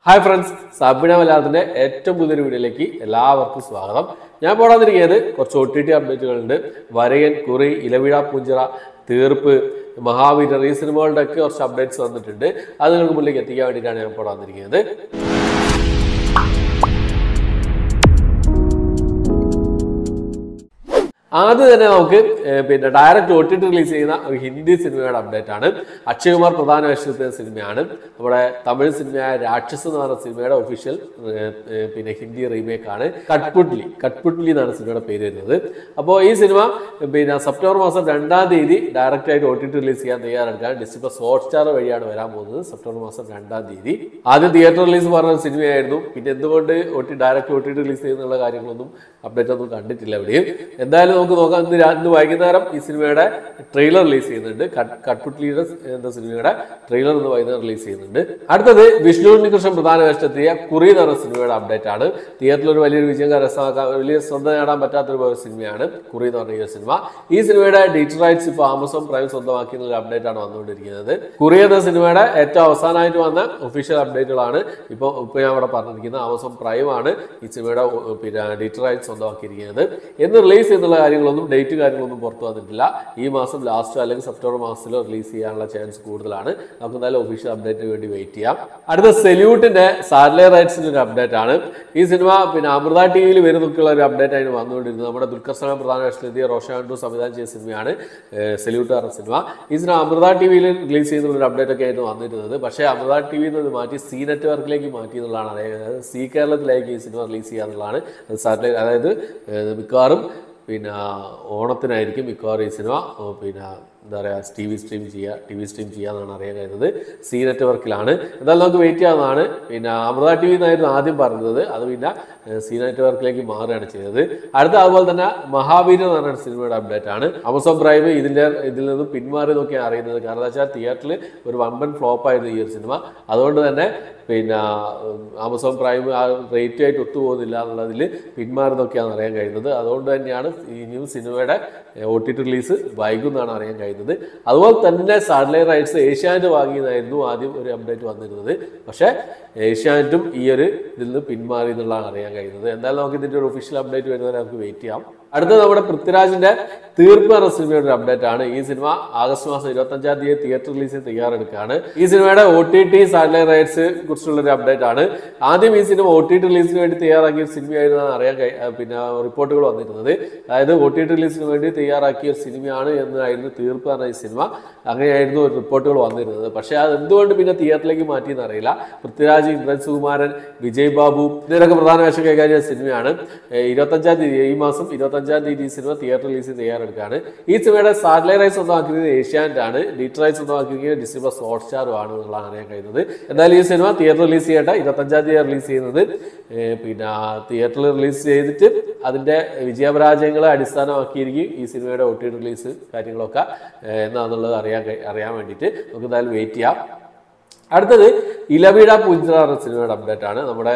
Hi friends, Sabina Malayalathinte ഏറ്റവും പുതിയൊരു വീഡിയോയിലേക്ക് എല്ലാവർക്കും സ്വാഗതം. ഞാൻ പോടാതിരിക്കുന്നത് കുറച്ച് OTT അപ്ഡേറ്റുകളുണ്ട്. വരയൻ, കുറി, ഇലവീഴാപൂഞ്ചിറ, തീർപ്പ്, മഹാവീരർ ഈ സിനിമകളുടെ ഒക്കെ കുറച്ച് അപ്ഡേറ്റ്സ് വന്നിട്ടുണ്ട്. അത് നിങ്ങൾക്ക് മുന്നിലേക്ക് എത്തിക്കാൻ വേണ്ടിയിട്ടാണ് ഞാൻ പോടാതിരിക്കുന്നത്. ആദ്യം തന്നെ നമുക്ക് ഡയറക്റ്റ് OTT റിലീസ് ചെയ്യുന്ന ഒരു ഹിന്ദി സിനിമയുടെ അപ്ഡേറ്റ് ആണ്. അക്ഷയ് കുമാർ പ്രധാന വേഷത്തിലെ സിനിമയാണ്. നമ്മുടെ തമിഴ് സിനിമയായ രാക്ഷസ് എന്ന് പറയുന്ന സിനിമയുടെ ഒഫീഷ്യൽ ഹിന്ദി റീമേക്ക് ആണ്. കട്ട്പുട്ലി എന്നാണ് സിനിമയുടെ പേര് വരുന്നത്. അപ്പോൾ ഈ സിനിമ സെപ്റ്റംബർ മാസം 2-ാം തീയതി ഡയറക്റ്റ് ആയിട്ട് OTT റിലീസ് ചെയ്യാൻ തയ്യാറെടുക്കാൻ ഡിസ്നി ഹോട്ട്സ്റ്റാർ വഴിയാണ് വരാൻ പോകുന്നത്. സെപ്റ്റംബർ മാസം 2-ാം തീയതി ആദ്യം തിയേറ്റർ റിലീസ് പറഞ്ഞ സിനിമയായിരുന്നു. പിന്നെ എന്തുകൊണ്ട് ഡയറക്റ്റ് OTT റിലീസ് ചെയ്യുന്നുള്ള കാര്യങ്ങളൊന്നും അപ്ഡേറ്റ് ഒന്നും കണ്ടിട്ടില്ല എവിടെയും. എന്തായാലും നമുക്ക് നോക്കാം. ഇന്ന് വൈകുന്നേരം ഈ സിനിമയുടെ ട്രെയിലർ റിലീസ് ചെയ്യുന്നുണ്ട്. കട്ട്പുട്ലിയുടെ എന്ന സിനിമയുടെ ട്രെയിലർ ഇന്ന് വൈകുന്നേരം റിലീസ് ചെയ്യുന്നുണ്ട്. അടുത്തത് വിഷ്ണു ഉണ്ണികൃഷ്ണൻ പ്രധാന വേഷത്തെത്തിയ കുറി എന്ന് പറഞ്ഞ സിനിമയുടെ അപ്ഡേറ്റ് ആണ്. തിയേറ്ററിൽ ഒരു വലിയൊരു വിജയം കരസ്ഥമാക്കാൻ വലിയ ശ്രദ്ധ നേടാൻ പറ്റാത്തൊരു സിനിമയാണ് കുറി എന്ന് പറഞ്ഞ ഈ സിനിമ. ഈ സിനിമയുടെ ഡിജിറ്റൽ റൈറ്റ്സ് ഇപ്പോൾ ആമസോൺ പ്രൈം സ്വന്തമാക്കിയ ഒരു അപ്ഡേറ്റ് ആണ് വന്നുകൊണ്ടിരിക്കുന്നത്. കുറി എന്ന സിനിമയുടെ ഏറ്റവും അവസാനമായിട്ട് വന്ന ഒഫീഷ്യൽ അപ്ഡേറ്റുകളാണ് ഇപ്പോൾ ഞാൻ ഇവിടെ പറഞ്ഞിരിക്കുന്നത്. ആമസോൺ പ്രൈം ആണ് ഈ സിനിമയുടെ ഡിജിറ്റൽ റൈറ്റ്സ് സ്വന്തമാക്കിയിരിക്കുന്നത്. എന്ന് റിലീസ് ചെയ്യുന്നുള്ള കാര്യങ്ങളൊന്നും ഡേറ്റ് കാര്യങ്ങളൊന്നും പുറത്തു വന്നിട്ടില്ല. ഈ മാസം ലാസ്റ്റോ അല്ലെങ്കിൽ സെപ്റ്റംബർ മാസത്തിലോ റിലീസ് ചെയ്യാനുള്ള ചാൻസ് കൂടുതലാണ്. നമുക്ക് എന്തായാലും ഒഫീഷ്യൽ അപ്ഡേറ്റിന് വേണ്ടി വെയിറ്റ് ചെയ്യാം. അടുത്ത സെല്യൂട്ടിന്റെ സാറ്റലൈറ്റ് റൈറ്റ്സിന്റെ ഒരു അപ്ഡേറ്റ് ആണ്. ഈ സിനിമ അമൃത ടിവിയിൽ വരുന്നൊക്കെയുള്ള ഒരു അപ്ഡേറ്റ് ആയിട്ട് വന്നുകൊണ്ടിരുന്നത്. നമ്മുടെ ദുൽഖർ സൽമാൻ പ്രധാന വേഷത്തിലെത്തിയ റോഷൻ ആൻഡ്രൂ സംവിധാനം ചെയ്ത സിനിമയാണ് സെല്യൂട്ട് പറഞ്ഞ സിനിമ. ഈ സിനിമ അമൃത ടിവിയിൽ റിലീസ് ചെയ്യുന്ന ഒരു അപ്ഡേറ്റ് ഒക്കെ ആയിരുന്നു വന്നിരുന്നത്. പക്ഷേ അമൃത ടിവിയിൽ നിന്ന് മാറ്റി സി നെറ്റ്വർക്കിലേക്ക് മാറ്റി എന്നുള്ളതാണ് അറിയുന്നത്. സി കേരളത്തിലേക്ക് ഈ സിനിമ റിലീസ് ചെയ്യാന്നുള്ളതാണ് സാറ്റലൈറ്റ്. അതായത് മിക്കവാറും ഓണത്തിനായിരിക്കും മിക്കവാറും ഈ സിനിമ എന്താ പറയുക ടി വി സ്ട്രീം ചെയ്യാമെന്നാണ് അറിയാൻ കഴിയുന്നത്. സി നെറ്റ്വർക്കിലാണ്. എന്തായാലും നമുക്ക് വെയിറ്റ് ചെയ്യാവുന്നതാണ്. അമൃത ടി വി എന്നായിരുന്നു ആദ്യം പറഞ്ഞത്. അത് സി നെറ്റ്വർക്കിലേക്ക് മാറുകയാണ് ചെയ്തത്. അതുപോലെ തന്നെ മഹാവീരർ എന്ന് പറഞ്ഞ സിനിമയുടെ അപ്ഡേറ്റ് ആണ്. ആമസോൺ പ്രൈം ഇതിൽ നിന്ന് പിന്മാറി നോക്കിയാണ് അറിയുന്നത്. കാരണം എന്താ വെച്ചാൽ തിയേറ്ററിൽ ഒരു വമ്പൻ ഫ്ലോപ്പായിരുന്നു ഈ ഒരു സിനിമ. അതുകൊണ്ട് തന്നെ ആമസോൺ പ്രൈം ആ റേറ്റ് ആയിട്ട് ഒത്തുപോകുന്നില്ല എന്നുള്ളതിൽ പിന്മാറുന്നൊക്കെയാണ് അറിയാൻ കഴിയുന്നത്. അതുകൊണ്ട് തന്നെയാണ് ഇനിയും സിനിമയുടെ OTT റിലീസ് വൈകുമെന്നാണ് അറിയാൻ കഴിയുന്നത്. അതുപോലെ തന്നെ സാറ്റലൈറ്റ് റൈറ്റ്സ് ഏഷ്യാനെറ്റ് വാങ്ങിയതായിരുന്നു ആദ്യം ഒരു അപ്ഡേറ്റ് വന്നിരുന്നത്. പക്ഷേ ഏഷ്യാനെറ്റും ഈ ഒരു ഇതിൽ നിന്ന് പിന്മാറി എന്നുള്ളതാണ് അറിയാൻ കഴിയുന്നത്. എന്തായാലും നമുക്ക് ഇതിൻ്റെ ഒരു ഒഫീഷ്യൽ അപ്ഡേറ്റ് വരുന്നവരെ നമുക്ക് വെയിറ്റ് ചെയ്യാം. അടുത്തത് നമ്മുടെ പൃഥ്വിരാജിന്റെ തീർപ്പ് എന്ന സിനിമയുടെ ഒരു അപ്ഡേറ്റ് ആണ്. ഈ സിനിമ ആഗസ്റ്റ് മാസം 25-ാം തീയതി തിയേറ്റർ റിലീസിന് തയ്യാറെടുക്കുകയാണ്. ഈ സിനിമയുടെ OTT സാറ്റലൈറ്റ് റൈറ്റ്സ് കുറിച്ചുള്ള ഒരു അപ്ഡേറ്റ് ആണ്. ആദ്യം ഈ സിനിമ OTT റിലീസിന് വേണ്ടി തയ്യാറാക്കിയ സിനിമയായിരുന്നാണ് അറിയാൻ റിപ്പോർട്ടുകൾ വന്നിരുന്നത്. അതായത് OTT റിലീസിന് വേണ്ടി തയ്യാറാക്കിയ ഒരു സിനിമയാണ് എന്നായിരുന്നു തീർപ്പ് എന്ന ഈ സിനിമ. അങ്ങനെയായിരുന്നു റിപ്പോർട്ടുകൾ വന്നിരുന്നത്. പക്ഷേ അത് എന്തുകൊണ്ട് പിന്നെ തിയേറ്ററിലേക്ക് മാറ്റിയെന്ന് അറിയില്ല. പൃഥ്വിരാജ്, ഇന്ദ്രൻ സുകുമാരൻ, വിജയ് ബാബു ഇതിനൊക്കെ പ്രധാന വേഷം കൈകാര്യം സിനിമയാണ്. 25-ാം തീയതി ഈ മാസം 25-ാം തീയതി ഈ സിനിമ തിയേറ്റർ റിലീസിന് തയ്യാറെടുക്കുകയാണ്. ഈ സിനിമയുടെ സാറ്റലൈറ്റ് റൈറ്റ്സ് സ്വന്തമാക്കിയത് ഏഷ്യാനെറ്റ് ആണ്. ഡിജിറ്റൽ റൈറ്റ്സ് സ്വന്തമാക്കിയത് ഡിസ്നി പ്ലസ് ഹോട്ട്സ്റ്റാറും ആണ് എന്നുള്ളതാണ് അറിയാൻ കഴിയുന്നത്. എന്തായാലും ഈ സിനിമ തിയേറ്റർ റിലീസ് ചെയ്യട്ടെ. 25-ാം തീയതി റിലീസ് ചെയ്യുന്നത്. തിയേറ്ററിൽ റിലീസ് ചെയ്തിട്ട് അതിൻ്റെ വിജയപരാജയങ്ങളെ അടിസ്ഥാനമാക്കിയിരിക്കും ഈ സിനിമയുടെ OTT റിലീസ് കാര്യങ്ങളൊക്കെ എന്നാന്നുള്ളത് അറിയാൻ വേണ്ടിയിട്ട് നമുക്ക് എന്തായാലും വെയിറ്റ് ചെയ്യാം. അടുത്തത് ഇലവീഴാപൂഞ്ചിറ എന്ന സിനിമയുടെ അപ്ഡേറ്റ് ആണ്. നമ്മുടെ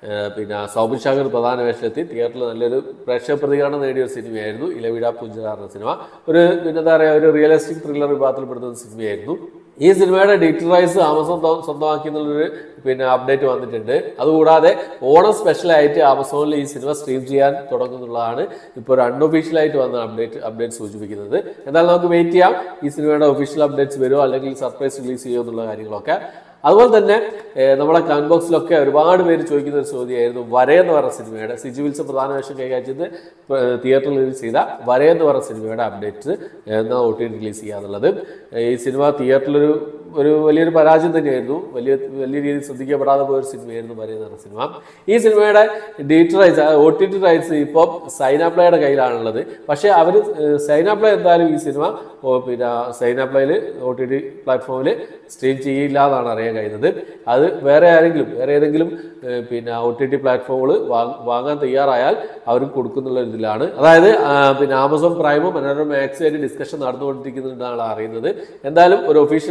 സൗബിൻ ഷാഹിർ പ്രധാന വേഷത്തിൽ തിയേറ്ററിൽ നല്ലൊരു പ്രേക്ഷക പ്രതികരണം നേടിയ ഒരു സിനിമയായിരുന്നു ഇലവീഴാപൂഞ്ചിറ എന്ന സിനിമ. ഒരു എന്താ പറയുക ഒരു റിയലിസ്റ്റിക് ത്രില്ലർ വിഭാഗത്തിൽപ്പെടുന്ന സിനിമയായിരുന്നു. ഈ സിനിമയുടെ ഡിജിറ്റൽ റൈറ്റ്സ് ആമസോൺ സ്വന്തമാക്കി എന്നുള്ളൊരു അപ്ഡേറ്റ് വന്നിട്ടുണ്ട്. അതുകൂടാതെ ഓണം സ്പെഷ്യലായിട്ട് ആമസോണിൽ ഈ സിനിമ സ്ട്രീം ചെയ്യാൻ തുടങ്ങുന്നുള്ളതാണ് ഇപ്പോൾ ഒരു അൺഒഫീഷ്യലായിട്ട് വന്ന അപ്ഡേറ്റ് സൂചിപ്പിക്കുന്നത്. എന്തായാലും നമുക്ക് വെയിറ്റ് ചെയ്യാം. ഈ സിനിമയുടെ ഒഫീഷ്യൽ അപ്ഡേറ്റ്സ് വരുമോ അല്ലെങ്കിൽ സർപ്രൈസ് റിലീസ് ചെയ്യുമോ എന്നുള്ള കാര്യങ്ങളൊക്കെ. അതുപോലെ തന്നെ നമ്മുടെ കമന്റ് ബോക്സിലൊക്കെ ഒരുപാട് പേര് ചോദിക്കുന്ന ഒരു ചോദ്യമായിരുന്നു വരയൻ എന്ന് പറഞ്ഞ സിനിമയുടെ സിജു വിൽസൺ പ്രധാന വേഷം കൈകാര്യം ചെയ്ത് തിയേറ്ററിൽ റിലീസ് ചെയ്ത വരയൻ എന്ന് പറഞ്ഞ സിനിമയുടെ അപ്ഡേറ്റ്സ് എന്നാ OTT റിലീസ് ചെയ്യാന്നുള്ളത്. ഈ സിനിമ തിയേറ്ററിലൊരു വലിയൊരു പരാജയം തന്നെയായിരുന്നു. വലിയ രീതിയിൽ ശ്രദ്ധിക്കപ്പെടാതെ പോയൊരു സിനിമയായിരുന്നു വരയൻ എന്ന് പറഞ്ഞ സിനിമ. ഈ സിനിമയുടെ ഡിജിറ്റൽ റൈറ്റ്സ് OTT റൈറ്റ്സ് ഇപ്പോൾ സൈനാപ്ലയുടെ കയ്യിലാണുള്ളത്. പക്ഷേ അവർ സൈനാപ്ലൈ എന്തായാലും ഈ സിനിമ സൈനാപ്ലൈയിൽ OTT പ്ലാറ്റ്ഫോമിൽ സ്ട്രീം ചെയ്യില്ല എന്നാണ് അറിയാൻ കഴിയുന്നത്. അത് വേറെ ഏതെങ്കിലും OTT പ്ലാറ്റ്ഫോമുകൾ വാങ്ങാൻ തയ്യാറായാൽ അവർക്ക് കൊടുക്കുന്നുള്ള ഇതിലാണ്. അതായത് ആമസോൺ പ്രൈമും മനോരമ മാക്സും ആയിട്ട് ഡിസ്കഷൻ നടന്നുകൊണ്ടിരിക്കുന്നുണ്ടെന്നാണ് അറിയുന്നത്. എന്തായാലും ഒരു ഒഫീഷ്യൽ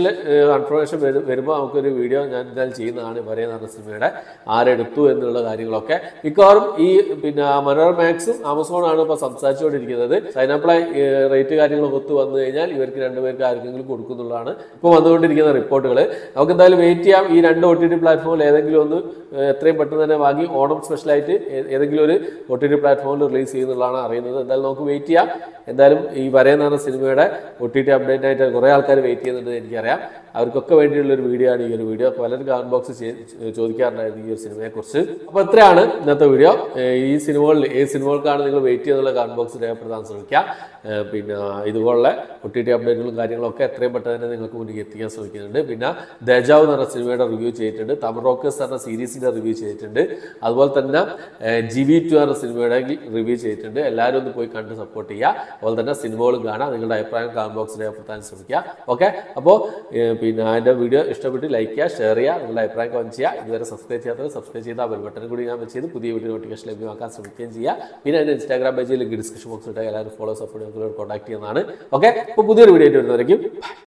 കൺഫർമേഷൻ വരുമ്പോൾ നമുക്കൊരു വീഡിയോ ഞാൻ എന്തായാലും ചെയ്യുന്നതാണ്. വരയൻ എന്ന സിനിമയുടെ ആരെടുത്തു എന്നുള്ള കാര്യങ്ങളൊക്കെ മിക്കവാറും ഈ പിന്നെ മനോരമാക്സും ആമസോണാണ് ഇപ്പോൾ സംസാരിച്ചുകൊണ്ടിരിക്കുന്നത്. സൈനാപ്ലൈ റേറ്റ് കാര്യങ്ങളൊക്കെ ഒത്തു വന്നു കഴിഞ്ഞാൽ ഇവർക്ക് രണ്ടുപേർക്ക് ആർക്കെങ്കിലും കൊടുക്കുന്നുള്ളതാണ് ഇപ്പോൾ വന്നുകൊണ്ടിരിക്കുന്ന റിപ്പോർട്ടുകൾ. നമുക്ക് എന്തായാലും വെയിറ്റ് ചെയ്യാം. ഈ 2 OTT പ്ലാറ്റ്ഫോമിൽ ഏതെങ്കിലും ഒന്ന് എത്രയും പെട്ടെന്ന് തന്നെ വാങ്ങി ഓണം സ്പെഷ്യലായിട്ട് ഏതെങ്കിലും ഒരു OTT പ്ലാറ്റ്ഫോമിൽ റിലീസ് ചെയ്യുന്നുള്ളതാണ് അറിയുന്നത്. എന്തായാലും നമുക്ക് വെയിറ്റ് ചെയ്യാം. എന്തായാലും ഈ വരയൻ എന്ന സിനിമയുടെ OTT അപ്ഡേറ്റ് ആയിട്ട് കുറേ ആൾക്കാർ വെയിറ്റ് ചെയ്യുന്നുണ്ട് എനിക്കറിയാം. അവർക്കൊക്കെ വേണ്ടിയുള്ളൊരു വീഡിയോ ആണ് ഈ ഒരു വീഡിയോ. പലരും കമന്റ് ബോക്സ് ചോദിക്കാറുണ്ടായിരുന്നു ഈ ഒരു സിനിമയെക്കുറിച്ച്. അപ്പോൾ ഇത്രയാണ് ഇന്നത്തെ വീഡിയോ. ഈ സിനിമകളിൽ ഏത് സിനിമകൾക്കാണ് നിങ്ങൾ വെയിറ്റ് ചെയ്യുന്നുള്ള കമന്റ് ബോക്സിൽ രേഖപ്പെടുത്താൻ ശ്രമിക്കുക. പിന്നെ ഇതുപോലുള്ള OTT അപ്ഡേറ്റുകളും കാര്യങ്ങളൊക്കെ എത്രയും പെട്ടെന്ന് തന്നെ നിങ്ങൾക്ക് മുന്നിൽ എത്തിക്കാൻ ശ്രമിക്കുന്നുണ്ട്. പിന്നെ ദേജാവ് എന്ന് പറഞ്ഞ സിനിമയുടെ റിവ്യൂ ചെയ്തിട്ടുണ്ട്. തമിഴ് റോക്കേഴ്സ് എന്ന സീരീസിൻ്റെ റിവ്യൂ ചെയ്തിട്ടുണ്ട്. അതുപോലെ തന്നെ GV2 എന്ന സിനിമയുടെ റിവ്യൂ ചെയ്തിട്ടുണ്ട്. എല്ലാവരും ഒന്ന് പോയി കണ്ട് സപ്പോർട്ട് ചെയ്യുക. അതുപോലെ തന്നെ സിനിമകളും കാണാം. നിങ്ങളുടെ അഭിപ്രായം കമന്റ് ബോക്സിൽ രേഖപ്പെടുത്താൻ ശ്രമിക്കുക. ഓക്കെ, അപ്പോൾ പിന്നെ അതിൻ്റെ വീഡിയോ ഇഷ്ടപ്പെട്ട് ലൈക്ക് ചെയ്യുക, ഷെയർ ചെയ്യുക, നിങ്ങളുടെ അഭിപ്രായം കമന്റ് ചെയ്യുക. ഇതുവരെ സബ്സ്ക്രൈബ് ചെയ്യാത്തവർ സബ്സ്ക്രൈബ് ചെയ്താൽ ബെൽ ബട്ടൺ കൂടി ഞാൻ വെച്ച് പുതിയ വീഡിയോ നോട്ടിഫിക്കേഷൻ ലഭ്യമാക്കാൻ ശ്രമിക്കുകയും ചെയ്യുക. പിന്നെ അതിൻ്റെ ഇൻസ്റ്റാഗ്രാം പേജിൽ ഡിസ്ക്രിപ്ഷൻ ബോക്സിൽ എല്ലാവരും ഫോളോ സപ്പോർട്ട് കോൺടാക്ട് ചെയ്യുന്നതാണ്. ഓക്കെ, അപ്പോൾ പുതിയൊരു വീഡിയോ ആയിട്ട് വരുന്നതായിരിക്കും.